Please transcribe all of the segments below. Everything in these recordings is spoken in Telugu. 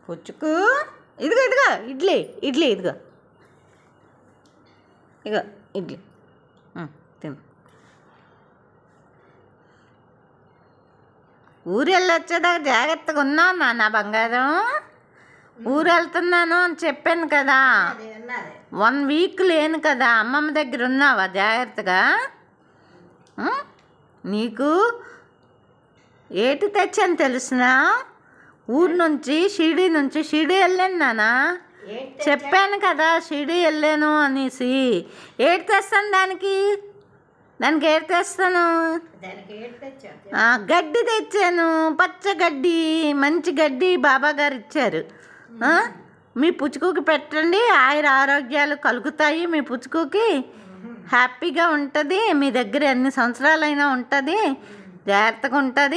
పుచ్చుకు ఇదిగో ఇదిగో ఇడ్లీ ఇడ్లీ ఇదిగో ఇగో ఇడ్లీ తిను. ఊరు వెళ్ళొచ్చేదాకా జాగ్రత్తగా ఉన్నావు నాన్న బంగారం. ఊరు వెళ్తున్నాను అని చెప్పాను కదా, 1 వీక్ లేను కదా, అమ్మమ్మ దగ్గర ఉన్నావా జాగ్రత్తగా? నీకు ఏటి తెచ్చాను తెలిసినా, ఊరు నుంచి షిరిడి వెళ్ళాను నాన్న. చెప్పాను కదా షిరిడి వెళ్ళాను అనేసి. ఏటి తెస్తాను దానికి ఏటి తెస్తాను? గడ్డి తెచ్చాను, పచ్చ గడ్డి, మంచి గడ్డి బాబా గారు ఇచ్చారు. మీ పుచ్చుకుకి పెట్టండి, ఆరోగ్యాలు కలుగుతాయి. మీ పుచ్చుకుకి హ్యాపీగా ఉంటుంది. మీ దగ్గర ఎన్ని సంవత్సరాలైనా ఉంటుంది, జాగ్రత్తగా ఉంటుంది.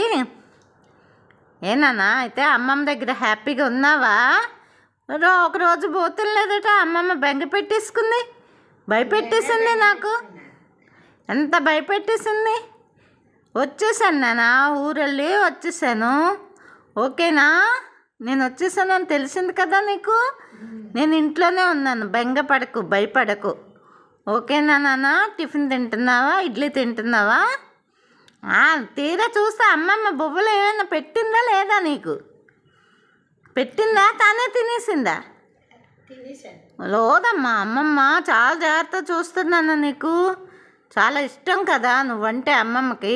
ఏనా అయితే అమ్మమ్మ దగ్గర హ్యాపీగా ఉన్నావా? ఒకరోజు పోతులు లేదట, అమ్మమ్మ బెంగ పెట్టేసుకుంది, భయపెట్టేసింది. నాకు ఎంత భయపెట్టేసింది. వచ్చేసాను నాన్న, ఊరెళ్ళి వచ్చేసాను. ఓకేనా? నేను వచ్చేసాను అని తెలిసింది కదా నీకు. నేను ఇంట్లోనే ఉన్నాను, బెంగ పడకు, భయపడకు. ఓకేనా నాన్న? టిఫిన్ తింటున్నావా, ఇడ్లీ తింటున్నావా? తీరా చూస్తే అమ్మమ్మ బొవ్వలు ఏమైనా పెట్టిందా లేదా నీకు? పెట్టిందా, తానే తినేసిందా? లోదమ్మా, అమ్మమ్మ చాలా జాగ్రత్త చూస్తున్నాను. నీకు చాలా ఇష్టం కదా నువ్వంటే అమ్మమ్మకి.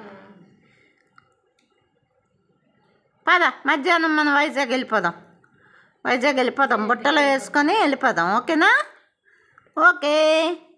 పద, మధ్యాహ్నం మనం వైజాగ్ వెళ్ళిపోదాం. బుట్టలో వేసుకొని వెళ్ళిపోదాం. ఓకేనా? ఓకే.